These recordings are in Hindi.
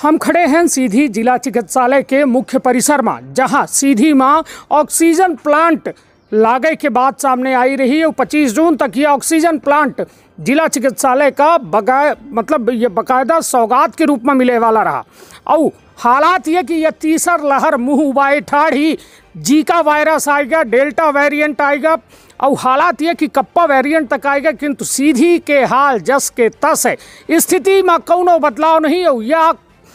हम खड़े हैं सीधी जिला चिकित्सालय के मुख्य परिसर में, जहां सीधी मां ऑक्सीजन प्लांट लागे के बाद सामने आई रही है। 25 जून तक ये ऑक्सीजन प्लांट जिला चिकित्सालय का ये बाकायदा सौगात के रूप में मिले वाला रहा। और हालात ये कि यह तीसर लहर मुँह उबाए ठाड़ी, जीका वायरस आएगा, डेल्टा वेरिएंट आएगा और हालात ये कि कप्पा वेरिएंट तक आएगा, किंतु सीधी के हाल जस के तस है। स्थिति में कौनो बदलाव नहीं है। यह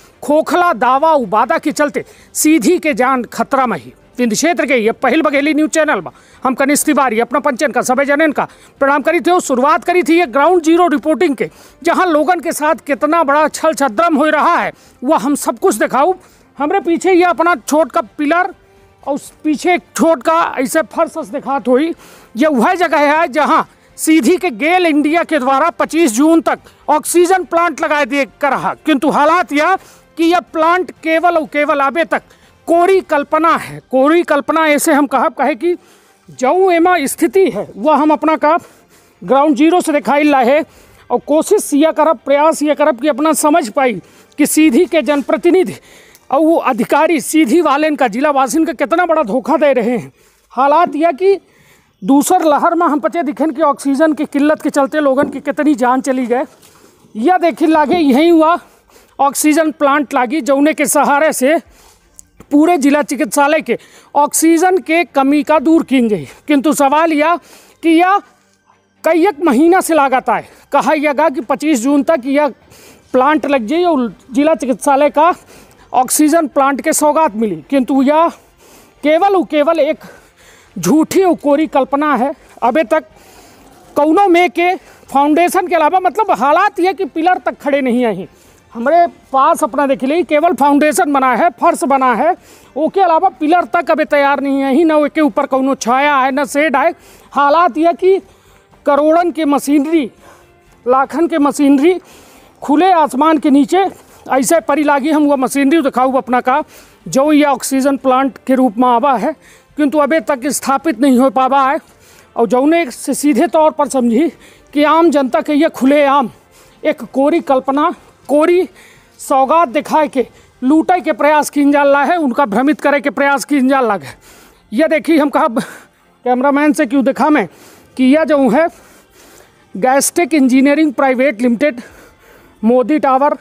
खोखला दावा वादा के चलते सीधी के जान खतरा में ही। विंध्य क्षेत्र के ये पहल बघेली न्यूज चैनल में हम कनिष्ठ तिवारी अपना पंचन का सभी जनन का प्रणाम करी थे। शुरुआत करी थी ये ग्राउंड जीरो रिपोर्टिंग के, जहां लोगन के साथ कितना बड़ा छल छद्रम हो रहा है वह हम सब कुछ दिखाऊँ। हमारे पीछे ये अपना छोट का पिलर और पीछे एक छोट का ऐसे फर्श दिखात हुई। ये वह जगह है जहां सीधी के गेल इंडिया के द्वारा 25 जून तक ऑक्सीजन प्लांट लगाए दिए कर रहा, किंतु हालात यह कि यह प्लांट केवल और केवल अभी तक कोरी कल्पना है। कोरी कल्पना ऐसे हम कहे कि जो एमा स्थिति है वह हम अपना का ग्राउंड जीरो से दिखाई ला है और कोशिश यह करब, प्रयास यह करब कि अपना समझ पाई कि सीधी के जनप्रतिनिधि और वो अधिकारी सीधी वाले का जिला वासिन का कितना बड़ा धोखा दे रहे हैं। हालात यह कि दूसर लहर में हम पचे दिखें कि ऑक्सीजन की किल्लत के चलते लोगन की कितनी जान चली गए। यह देखिए लागे यहीं हुआ ऑक्सीजन प्लांट लागी, जौने के सहारे से पूरे जिला चिकित्सालय के ऑक्सीजन के कमी का दूर की गई। किंतु सवाल यह कि यह कई एक महीना से लागत आए। कहा यह गा कि 25 जून तक यह प्लांट लग जाए और जिला चिकित्सालय का ऑक्सीजन प्लांट के सौगात मिली, किंतु यह केवल और केवल एक झूठी और कोरी कल्पना है। अभी तक कौनों में के फाउंडेशन के अलावा हालात यह कि पिलर तक खड़े नहीं आई। हमारे पास अपना देख ली केवल फाउंडेशन बना है, फर्श बना है, उसके अलावा पिलर तक अभी तैयार नहीं है ही, न उसके ऊपर कौनो छाया है न शेड है। हालात यह कि करोड़न के मशीनरी, लाखन के मशीनरी खुले आसमान के नीचे ऐसे परी लागी। हम वह मशीनरी दिखाऊँ अपना का जो ये ऑक्सीजन प्लांट के रूप में आवा है, किंतु अभी तक स्थापित नहीं हो पावा है। और जौने से सीधे तौर पर समझी कि आम जनता के ये खुले आम एक कोरी कल्पना, कोरी सौगात दिखाए के लूटे के प्रयास की जाला है, उनका भ्रमित करे के प्रयास की जाला लगे। यह देखिए हम कहा कैमरामैन से क्यों दिखा मैं कि यह जो है Gastech engineering private limited, Modi tower,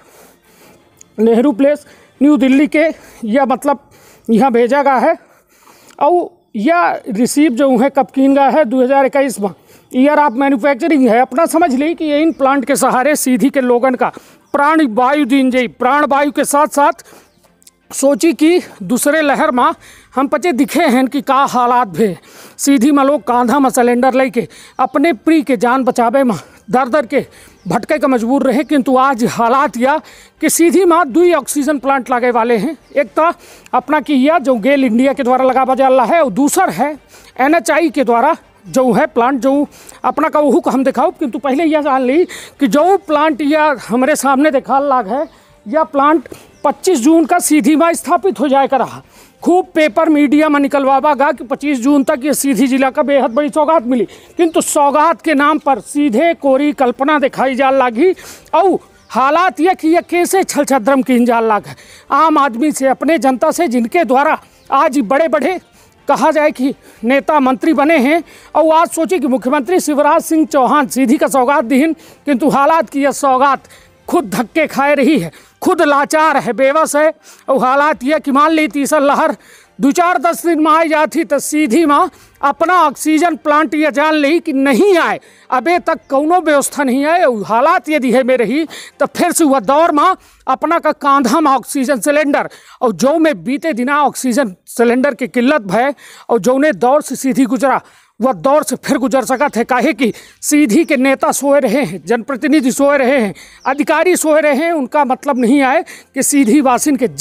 Nehru place, new Delhi के यह यहाँ भेजा गया है। और यह रिसीव जो है कब कीन गया है 2021 में। ईयर ऑफ मैन्युफैक्चरिंग है। अपना समझ ली कि इन प्लांट के सहारे सीधी के लोगन का प्राण वायु दीन जाई। प्राण वायु के साथ साथ सोची कि दूसरे लहर में हम पचे दिखे हैं कि का हालात भे। सीधी में लोग कांधा में सिलेंडर लेके अपने प्री के जान बचावे में दर दर के भटके का मजबूर रहे, किंतु आज हालात यह कि सीधी में 2 ऑक्सीजन प्लांट लगे वाले हैं। एक तो अपना कि यह जो गेल इंडिया के द्वारा लगा बजा है और दूसर है NHI के द्वारा जो है प्लांट जो अपना का वहू को हम दिखाओ। किंतु पहले यह जान ली कि जो प्लांट यह हमारे सामने दिखा लाग है, यह प्लांट 25 जून का सीधी में स्थापित हो जाएगा रहा। खूब पेपर मीडिया में निकलवागा कि 25 जून तक ये सीधी जिला का बेहद बड़ी सौगात मिली, किंतु सौगात के नाम पर सीधे कोरी कल्पना दिखाई जा लगी। और हालात यह कि यह कैसे छल छद्रम की जाल लाग है आम आदमी से, अपने जनता से, जिनके द्वारा आज बड़े बड़े कहा जाए कि नेता मंत्री बने हैं। और आज सोचे कि मुख्यमंत्री शिवराज सिंह चौहान सीधी का सौगात दीन, किंतु हालात की यह सौगात खुद धक्के खाए रही है, खुद लाचार है, बेबस है। और हालात यह कि मान ली तीसर लहर 2-4-10 दिन में आई जाती तो सीधी में अपना ऑक्सीजन प्लांट यह जान ली कि नहीं आए, अबे तक कौनो व्यवस्था नहीं आए। और हालात यदि है में रही तो फिर से वह दौर में अपना का कांधा में ऑक्सीजन सिलेंडर और जो में बीते दिना ऑक्सीजन सिलेंडर की किल्लत भय और जो ने दौर से सीधी गुजरा वह दौर से फिर गुजर सकत है। काहे कि सीधी के नेता सोए रहे हैं, जनप्रतिनिधि सोए रहे हैं, अधिकारी सोए रहे हैं। उनका मतलब नहीं आए कि सीधी वासिन के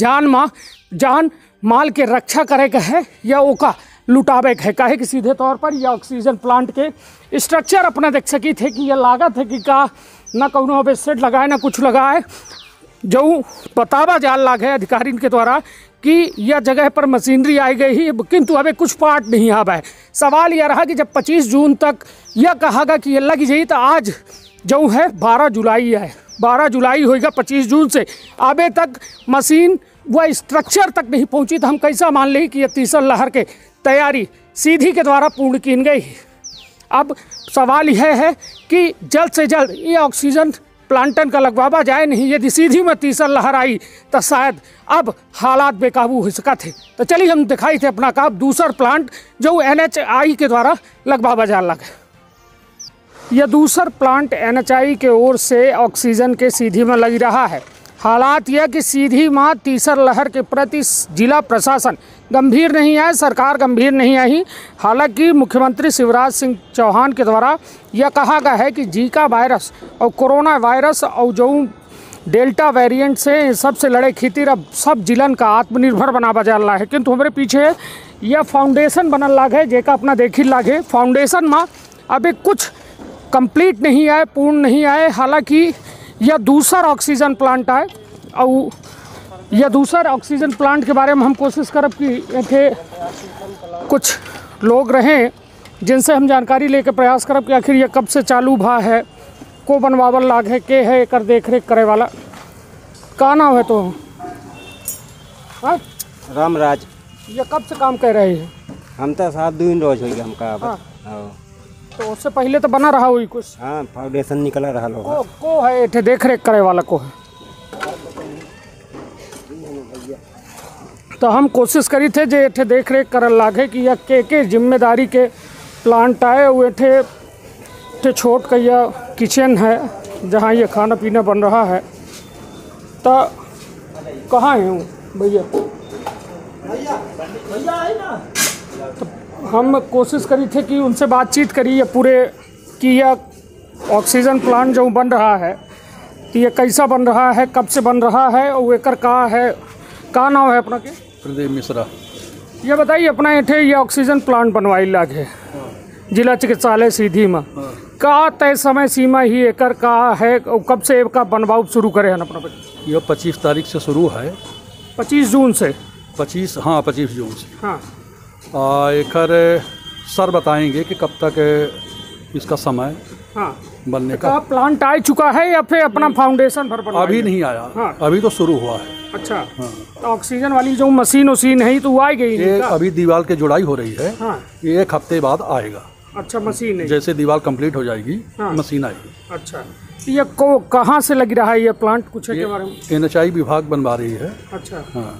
जान माल के रक्षा करे का है या ओका लुटावे का है। काहे कि सीधे तौर पर यह ऑक्सीजन प्लांट के स्ट्रक्चर अपना देख सकी थे कि यह लागत है कि का न कौनो अब सेट लगाए न कुछ लगाए। जो बतावा जाल लाग है अधिकारी के द्वारा कि यह जगह पर मशीनरी आई गई ही, किंतु अभी कुछ पार्ट नहीं आ है। सवाल यह रहा कि जब 25 जून तक यह कहा कि यह लग जाए तो आज जो है 12 जुलाई है 12 जुलाई होगा 25 जून से अबे तक मशीन व स्ट्रक्चर तक नहीं पहुंची, तो हम कैसा मान ली कि यह तीसरी लहर के तैयारी सीधी के द्वारा पूर्ण की गई। अब सवाल यह है कि जल्द से जल्द ये ऑक्सीजन प्लांटन का लगवावा जाए नहीं। यदि सीधी में तीसरी लहर आई तो शायद अब हालात बेकाबू हो सका थे। तो चलिए हम दिखाई थे अपना काम दूसरा प्लांट जो NHI के द्वारा लगवावा जा लगा। यह दूसरा प्लांट NHI के ओर से ऑक्सीजन के सीधी में लग रहा है। हालात यह कि सीधी माँ तीसरी लहर के प्रति जिला प्रशासन गंभीर नहीं है, सरकार गंभीर नहीं आई। हालांकि मुख्यमंत्री शिवराज सिंह चौहान के द्वारा यह कहा गया है कि जीका वायरस और कोरोना वायरस और जो डेल्टा वेरिएंट से सबसे लड़े खातिर अब सब जिलन का आत्मनिर्भर बनावा जा रहा है। किंतु हमारे पीछे यह फाउंडेशन बनल लाग है, जेका अपना देखी लागे फाउंडेशन में अभी कुछ कंप्लीट नहीं आए, पूर्ण नहीं आए। हालांकि यह दूसरा ऑक्सीजन प्लांट है और यह दूसरा ऑक्सीजन प्लांट के बारे में हम कोशिश करब कि इतने कुछ लोग रहें जिनसे हम जानकारी लेके प्रयास करब कि आखिर यह कब से चालू भा है, को बनवावल लाग है, के है एक देख रेख करे वाला, का नाम है तो हाँ? रामराज। ये कब से काम कर रहे हैं? हम तो 7 दिन रोज हो गया हमका। हाँ। तो उससे पहले तो बना रहा हुई कुछ? हाँ, फाउंडेशन निकल रहा लोग को है इतने देख रेख करे वाला को है। तो हम कोशिश करी थे जे इतने देख रेख कर लागे कि यह के जिम्मेदारी के प्लांट आए। वो इतने छोट का यह किचन है जहाँ ये खाना पीना बन रहा है। तो कहाँ है हूँ भैया? तो हम कोशिश करी थे कि उनसे बातचीत करी ये पूरे कि यह ऑक्सीजन प्लांट जो बन रहा है तो ये कैसा बन रहा है, कब से बन रहा है और एकर का है, का नाम है अपना के? प्रदीप मिश्रा। ये बताइए अपना इठे ये ऑक्सीजन प्लांट बनवाई लाग है जिला चिकित्सालय सीधी में, का तय समय सीमा ही एकर का है और कब से का बनवाऊ शुरू करे हैं अपना? यह 25 तारीख से शुरू है। 25 जून से? 25 हाँ 25 जून से। हाँ। एकर सर बताएंगे कि कब तक इसका समय हाँ बनने का। प्लांट आ चुका है या फिर अपना फाउंडेशन भर बनवाई? अभी नहीं आया। हाँ। अभी तो शुरू हुआ है। अच्छा। हाँ। तो ऑक्सीजन वाली जो मशीन है तो वो आ गई? ये अभी दीवार की जुड़ाई हो रही है। हाँ। ये 1 हफ्ते बाद आएगा। अच्छा, मशीन है जैसे दीवार कंप्लीट हो जाएगी। हाँ। मशीन आएगी। अच्छा, ये को कहाँ से लग रहा है ये प्लांट, कुछ के बारे में? NHI विभाग बनवा रही है। अच्छा। हाँ।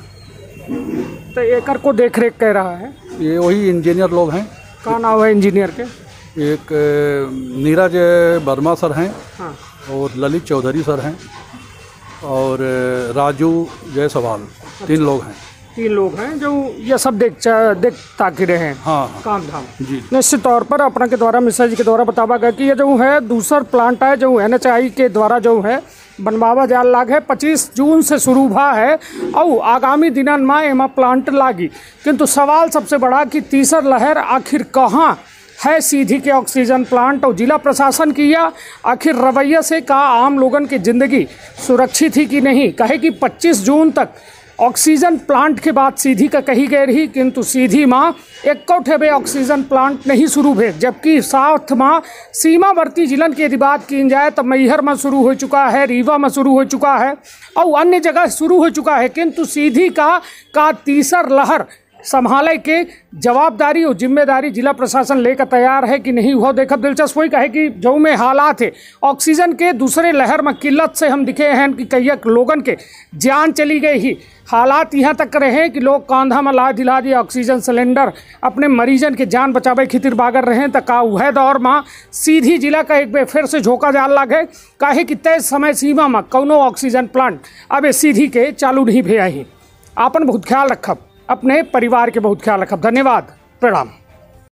तो एकर को देख रेख कह रहा है? ये वही इंजीनियर लोग हैं। का नाम है इंजीनियर के? एक नीरज वर्मा सर हैं। हाँ। और ललित चौधरी सर हैं और राजू जायसवाल। 3 लोग हैं। 3 लोग हैं जो ये सब देख ताकि रहे हैं। हाँ। काम धाम जी। निश्चित तौर पर अपना के द्वारा मिश्रा जी के द्वारा बतावा गया कि ये जो है दूसरा प्लांट है जो NHI के द्वारा जो है बनवावा जा लाग है। 25 जून से शुरू हुआ है और आगामी दिनन में एमा प्लांट लागी। किंतु सवाल सबसे बड़ा कि तीसरी लहर आखिर कहाँ है सीधी के ऑक्सीजन प्लांट और जिला प्रशासन की या आखिर रवैया से का आम लोगन की ज़िंदगी सुरक्षित ही कि नहीं। कहे कि 25 जून तक ऑक्सीजन प्लांट के बाद सीधी का कही गई रही, किंतु सीधी माँ एक ऑक्सीजन प्लांट नहीं शुरू भे, जबकि साथ माँ सीमावर्ती जिलन की यदि बात की जाए तो मैहर में शुरू हो चुका है, रीवा में शुरू हो चुका है और अन्य जगह शुरू हो चुका है। किंतु सीधी का तीसरी लहर संभाले के जवाबदारी और जिम्मेदारी जिला प्रशासन लेकर तैयार है कि नहीं, वह देखा दिलचस्प वही कहे कि जो में हालात है ऑक्सीजन के दूसरे लहर में किल्लत से हम दिखे हैं कि कई लोगन के जान चली गई ही। हालात यहाँ तक रहे कि लोग कांधा में ला दिला दिए ऑक्सीजन सिलेंडर अपने मरीजन के जान बचावे खातिर बागर रहे तो का वह दौर में सीधी जिला का एक बार फिर से झोंका जाल लगे। काहे कि तय समय सीमा में कौनो ऑक्सीजन प्लांट अब सीधी के चालू नहीं भे। आपन बहुत ख्याल रखब, अपने परिवार के बहुत ख्याल रखब। धन्यवाद, प्रणाम।